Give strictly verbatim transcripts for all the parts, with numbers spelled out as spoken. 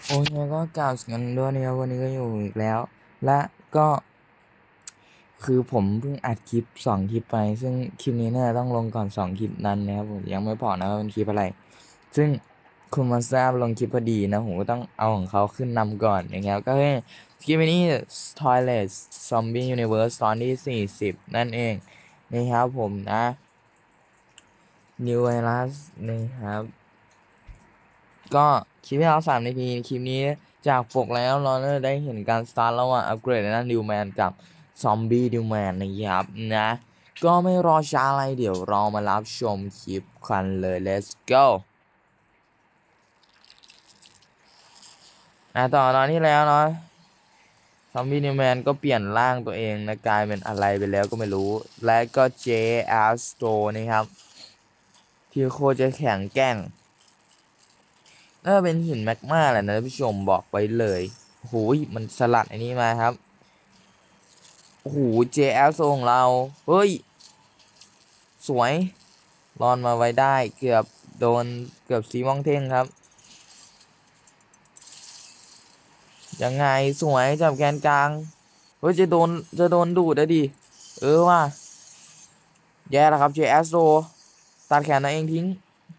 โอ้ยก็กล่าวกันด้วยนะครับวันนี้ก็อยู่อีกแล้ว และก็คือผมเพิ่งอัดคลิปสองคลิปไปซึ่งคลิปนี้เนี่ยต้องลงก่อนสองคลิปนั้นนะครับผมยังไม่บอกนะว่าเป็นคลิปอะไร ซึ่งคุณมาทราบลงคลิปพอดีนะผมก็ต้องเอาของเขาขึ้นนำก่อนนะครับก็คือคลิปนี้ Toilet Zombie Universe ตอนที่สี่สิบนั่นเองนะครับผมนะ New Virus นะครับก็คลิปที่เราสามนาทีคลิปนี้จากปกแล้วเราได้เห็นการสตาร์ทระหว่างอัปเกรดนั่นดิวแมนกับซอมบี้ดิวแมนนะครับนะก็ไม่รอช้าอะไรเดี๋ยวเรามารับชมคลิปกันเลย let's go อ่ะต่อตอนที่แล้วเนาะซอมบี้ดิวแมนก็เปลี่ยนร่างตัวเองนะกลายเป็นอะไรไปแล้วก็ไม่รู้และก็เจแอสโตนะครับที่โคจะแข็งแกร่งน่าเป็นหินแมกมาแหละนะท่านผู้ชมบอกไว้เลยโอ้โหมันสลัดอันนี้มาครับโอ้โห เจ แอล ของเราเฮ้ยสวยรอนมาไว้ได้เกือบโดนเกือบซีม่องเท่งครับยังไงสวยจับแกนกลางเฮ้ยจะโดนจะโดนดูดอะดิเออว่าแย่แล้วครับ เจ แอล ตัดแขนตัวเองทิ้ง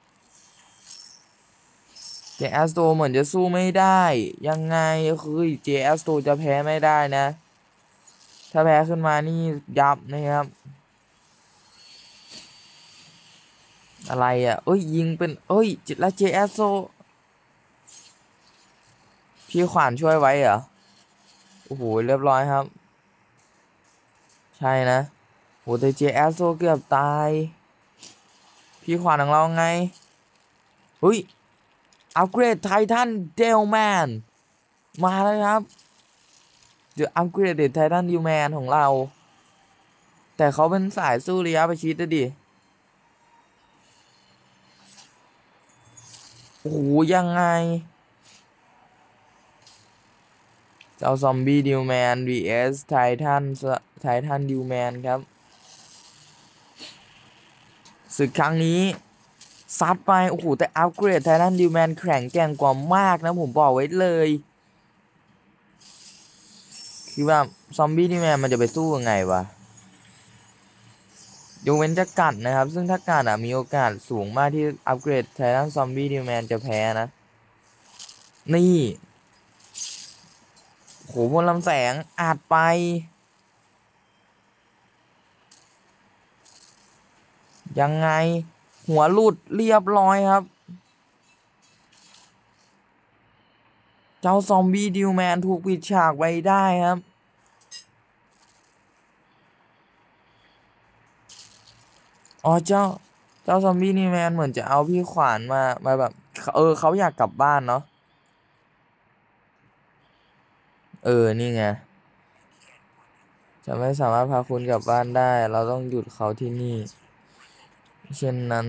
เจ แอล เหมือนจะสู้ไม่ได้ยังไงคือ เจ แอล จะแพ้ไม่ได้นะถ้าแพ้ขึ้นมานี่ยับนะครับอะไรอ่ะเอ้ยยิงเป็นเอ้ยแล้ว เจ แอล พี่ขวานช่วยไว้เหรอโอ้โหเรียบร้อยครับใช่นะโหแต่ เจ แอล เกือบตายพี่ขวานของเราไงเฮ้ยอัปเกรดไททันเดลแมนมาแล้วครับเดี๋ยวอัปเกรดไททันเดลแมนของเราแต่เขาเป็นสายสู้ระยะประชิดดิโอ้โหยังไงเจ้าซอมบี้ดิวแมน vs ไททันไททันดิวแมนครับศึกครั้งนี้ซัดไปโอ้โหแต่อัปเกรดไททันดิวแมนแข็งแกร่งกว่ามากนะผมบอกไว้เลยคือว่าซอมบี้ดิวแมนมันจะไปสู้ยังไงวะยกเว้นจะกัดนะครับซึ่งถ้ากัดอ่ะมีโอกาสสูงมากที่อัปเกรดไททันซอมบี้ดิวแมนจะแพ้นะนี่โหพลลำแสงอาจไปยังไงหัวหลุดเรียบร้อยครับเจ้าซอมบี้ดิวแมนถูกปิดฉากไว้ได้ครับอ๋อเจ้าเจ้าซอมบี้ดิวแมนเหมือนจะเอาพี่ขวานมามาแบบเออเขาอยากกลับบ้านเนาะเออนี่ไงจะไม่สามารถพาคุณกลับบ้านได้เราต้องหยุดเขาที่นี่เช่นนั้น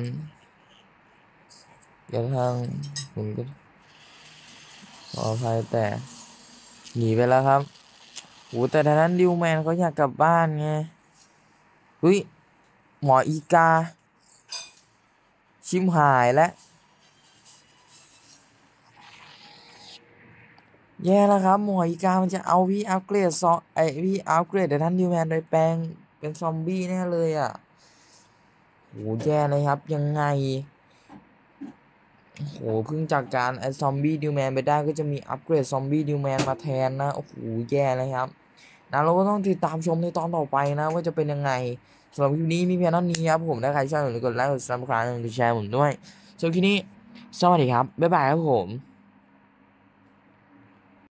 กระทั่งคุณก็ขออภัยแต่หนีไปแล้วครับโหแต่ทางนั้นดิวแมนเขาอยากกลับบ้านไงเฮ้ยหมออีกาชิมหายแล้วแย่แล้วครับหมออีกามันจะเอาพี่อัปเกรดซอไอพี่อัปเกรดแต่ท่านดิวแมนโดยแปลงเป็นซอมบี้แน่เลยอ่ะโหแย่เลยครับยังไงโหเพิ่งจากการไอซอมบี้ดิวแมนไปได้ก็จะมีอัปเกรดซอมบี้ดิวแมนมาแทนนะโอ้โหแย่เลยครับนะเราก็ต้องติดตามชมในตอนต่อไปนะว่าจะเป็นยังไงสำหรับคลิปนี้มีเพียงเท่านี้ครับผมถ้าใครชอบอย่าลืมกดไลค์กดซับสไครต์กดแชร์ผมด้วยสำหรับคลิปนี้สวัสดีครับบ๊ายบายครับผม